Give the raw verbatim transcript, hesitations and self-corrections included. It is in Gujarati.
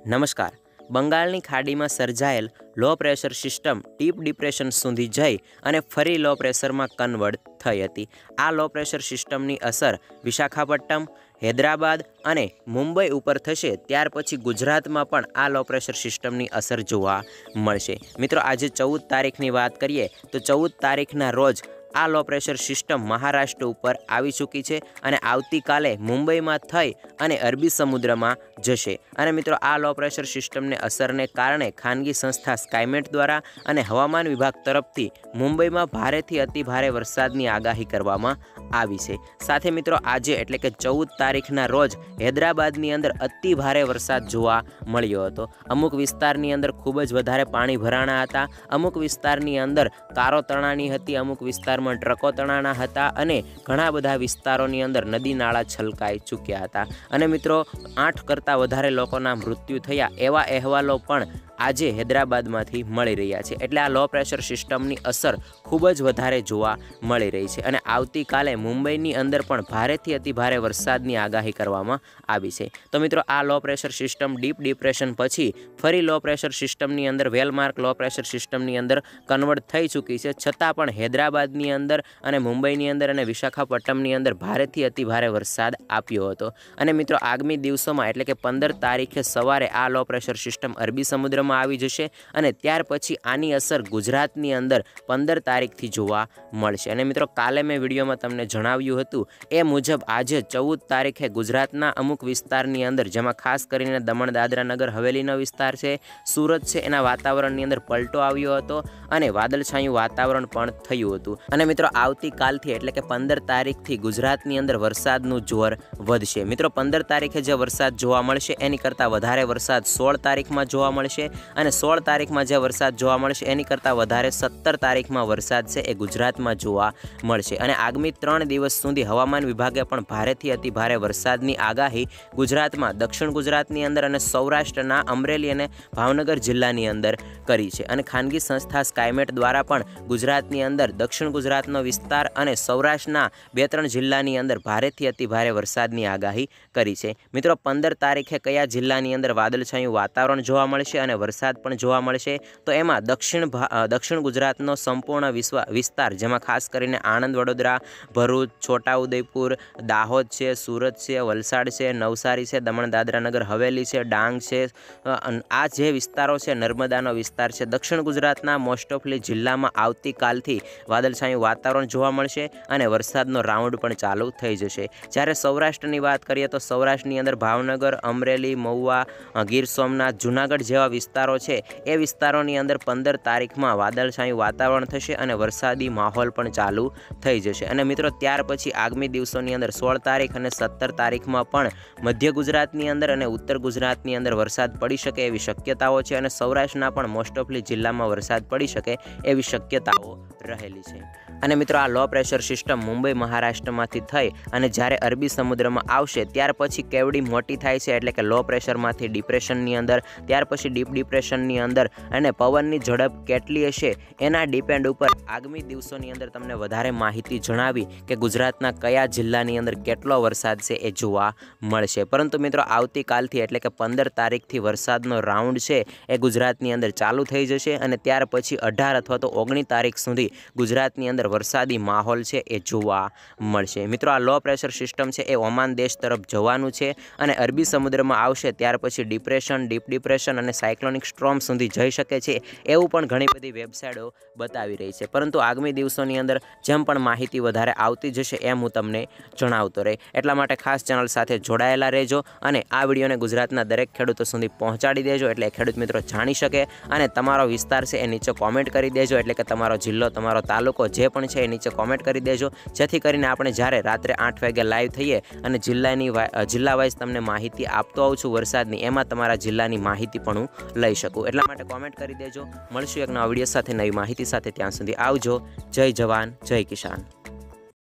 નમસ્કાર। બંગાળની ખાડીમાં સર્જાયેલ low pressure system deep depression સુધી જઈ અને ફરી લો પ્રેશરમાં કન્વર્ટ થઈ હતી। આ લો પ્રેશર સિસ્ટમની અસર વિશાખાપટ્ટનમ, હૈદરાબાદ અને મુંબઈ ઉપર થશે, ત્યાર પછી ગુજરાતમાં પણ આ લો પ્રેશર સિસ્ટમની અસર જોવા મળશે। મિત્રો, આજે ચૌદ તારીખની વાત કરીએ તો ચૌદ તારીખના રોજ આ લો પ્રેશર સિસ્ટમ મહારાષ્ટ્ર ઉપર આવી ચૂકી છે અને આવતીકાલે મુંબઈમાં થઈ અને અરબી સમુદ્રમાં જશે। અને મિત્રો, આ લો પ્રેશર સિસ્ટમને અસરને કારણે ખાનગી સંસ્થા સ્કાયમેટ દ્વારા અને હવામાન વિભાગ તરફથી મુંબઈમાં ભારેથી અતિ ભારે વરસાદની આગાહી કરવામાં આવી છે। સાથે મિત્રો, આજે એટલે કે ચૌદ તારીખના રોજ હૈદરાબાદની અંદર અતિ ભારે વરસાદ જોવા મળ્યો હતો। અમુક વિસ્તારની અંદર ખૂબ જ વધારે પાણી ભરાણા હતા, અમુક વિસ્તારની અંદર કારો તણાની હતી, અમુક વિસ્તારમાં ટ્રકો તણાના હતા અને ઘણા બધા વિસ્તારોની અંદર નદી નાળા છલકાઈ ચૂક્યા હતા। અને મિત્રો, આઠ કરતાં વધારે લોકોના મૃત્યુ થયા એવા અહેવાલો પણ આજે હૈદરાબાદમાંથી મળી રહ્યા છે। એટલે આ લો પ્રેશર સિસ્ટમની અસર ખૂબ જ વધારે જોવા મળી રહી છે અને આવતીકાલે મુંબઈની અંદર પણ ભારેથી અતિ ભારે વરસાદની આગાહી કરવામાં આવી છે। તો મિત્રો, આ low pressure system deep depression પછી ફરી લો પ્રેશર સિસ્ટમની અંદર વેલમાર્ક લો પ્રેશર સિસ્ટમની અંદર કન્વર્ટ થઈ ચૂકી છે, છતાં પણ હૈદરાબાદની અંદર અને મુંબઈની અંદર અને વિશાખાપટ્ટનમની અંદર ભારેથી અતિ ભારે વરસાદ આપ્યો હતો। અને મિત્રો, આગામી દિવસોમાં એટલે કે પંદર તારીખે સવારે આ લો પ્રેશર સિસ્ટમ અરબી સમુદ્રમાં આવી જશે અને ત્યાર પછી આની અસર ગુજરાતની અંદર પંદર તારીખથી જોવા મળશે। અને મિત્રો, કાલે મેં વિડીયોમાં તમને જણાવ્યું હતું એ મુજબ આજે ચૌદ તારીખે ગુજરાતના અમુક વિસ્તારની અંદર, જેમાં ખાસ કરીને દમણ દાદરા નગર હવેલીનો વિસ્તાર છે, સુરત છે, એના વાતાવરણની અંદર પલટો આવ્યો હતો અને વાદળછાયું વાતાવરણ પણ થયું હતું। અને મિત્રો, આવતીકાલથી એટલે કે પંદર તારીખથી ગુજરાતની અંદર વરસાદનું જોર વધશે। મિત્રો, પંદર તારીખે જે વરસાદ જોવા મળશે એની કરતાં વધારે વરસાદ સોળ તારીખમાં જોવા મળશે અને સોળ તારીખમાં જે વરસાદ જોવા મળશે એની કરતાં વધારે સત્તર તારીખમાં વરસાદ છે એ ગુજરાતમાં જોવા મળશે। અને આગામી ત્રણ દિવસ સુધી હવામાન વિભાગે પણ ભારેથી અતિ ભારે વરસાદની આગાહી ગુજરાતમાં, દક્ષિણ ગુજરાતની અંદર અને સૌરાષ્ટ્રના અમરેલી અને ભાવનગર જિલ્લાની અંદર કરી છે। અને ખાનગી સંસ્થા સ્કાયમેટ દ્વારા પણ ગુજરાતની અંદર દક્ષિણ ગુજરાતનો વિસ્તાર અને સૌરાષ્ટ્રના બે ત્રણ જિલ્લાની અંદર ભારેથી અતિ ભારે વરસાદની આગાહી કરી છે। મિત્રો, પંદર તારીખે કયા જિલ્લાની અંદર વાદળછાયું વાતાવરણ જોવા મળશે અને વરસાદ પણ જોવા મળશે તો એમાં દક્ષિણ દક્ષિણ ગુજરાતનો સંપૂર્ણ વિશ્વ વિસ્તાર, જેમાં ખાસ કરીને આણંદ, વડોદરા, ભરૂચ, છોટાઉદેપુર, દાહોદ છે, સુરત છે, વલસાડ છે, નવસારી છે, દમણ દાદરા નગર હવેલી છે, ડાંગ છે, આ જે વિસ્તારો છે, નર્મદાનો વિસ્તાર છે, દક્ષિણ ગુજરાતના મોસ્ટ ઓફલી જિલ્લામાં આવતીકાલથી વાદળછાયું વાતાવરણ જોવા મળશે અને વરસાદનો રાઉન્ડ પણ ચાલુ થઈ જશે। જ્યારે સૌરાષ્ટ્રની વાત કરીએ તો સૌરાષ્ટ્રની અંદર ભાવનગર, અમરેલી, મહુવા, ગીર સોમનાથ, જૂનાગઢ જેવા વિસ્તારો છે એ વિસ્તારોની અંદર પંદર તારીખમાં વાદળછાયું વાતાવરણ થશે અને વરસાદી માહોલ પણ ચાલુ થઈ જશે। અને મિત્રો, ત્યાર પછી આગામી દિવસોની અંદર સોળ તારીખ અને સત્તર તારીખમાં પણ મધ્ય ગુજરાતની અંદર અને ઉત્તર ગુજરાતની અંદર વરસાદ પડી શકે એવી શક્યતાઓ છે અને સૌરાષ્ટ્રના પણ મોસ્ટ ઓફલી જિલ્લામાં વરસાદ પડી શકે એવી શક્યતાઓ રહેલી છે। અને મિત્રો, આ લો પ્રેશર સિસ્ટમ મુંબઈ મહારાષ્ટ્રમાંથી થઈ અને જ્યારે અરબી સમુદ્રમાં આવશે ત્યાર પછી કેવડી મોટી થાય છે, એટલે કે લો પ્રેશરમાંથી ડિપ્રેશનની અંદર, ત્યાર પછી ડીપ ડિપ્રેશનની અંદર અને પવનની ઝડપ કેટલી હશે એના ડિપેન્ડ ઉપર આગામી દિવસોની અંદર તમને વધારે માહિતી જણાવી કે ગુજરાતના કયા જિલ્લાની અંદર કેટલો વરસાદ છે એ જોવા મળશે। પરંતુ મિત્રો, આવતીકાલથી એટલે કે પંદર તારીખથી વરસાદનો રાઉન્ડ છે એ ગુજરાતની અંદર ચાલુ થઈ જશે અને ત્યાર પછી અઢાર અથવા તો ઓગણીસ તારીખ સુધી ગુજરાતની અંદર વરસાદી માહોલ છે એ જોવા મળશે। મિત્રો, આ લો પ્રેશર સિસ્ટમ છે એ ઓમાન દેશ તરફ જવાનું છે અને અરબી સમુદ્રમાં આવશે ત્યાર પછી ડિપ્રેશન, ડીપ ડિપ્રેશન અને સાયક્લોનિક સ્ટ્રોમ સુધી જઈ શકે છે એવું પણ ઘણી બધી વેબસાઇટો બતાવી રહી છે। પરંતુ આગામી દિવસોની અંદર જેમ પણ માહિતી વધારે આવતી જશે એમ હું તમને જણાવતો રહે, એટલા માટે ખાસ ચેનલ સાથે જોડાયેલા રહેજો અને આ વિડીયોને ગુજરાતના દરેક ખેડૂતો સુધી પહોંચાડી દેજો એટલે ખેડૂત મિત્રો જાણી શકે। અને તમારો વિસ્તાર છે એ નીચે કોમેન્ટ કરી દેજો, એટલે કે તમારો જિલ્લો, તમારો તાલુકો જે પણ છે એ નીચે કોમેન્ટ કરી દેજો, જેથી કરીને આપણે જ્યારે રાત્રે આઠ વાગે લાઈવ થઈએ અને જિલ્લાની જિલ્લા વાઇઝ તમને માહિતી આપતો આવું છું વરસાદની, એમાં તમારા જિલ્લાની માહિતી પણ હું લઈ શકું। એટલા માટે કોમેન્ટ કરી દેજો। મળશું એક નવા વિડીયો સાથે, નવી માહિતી સાથે, ત્યાં સુધી આવજો। જય જવાન, જય કિસાન।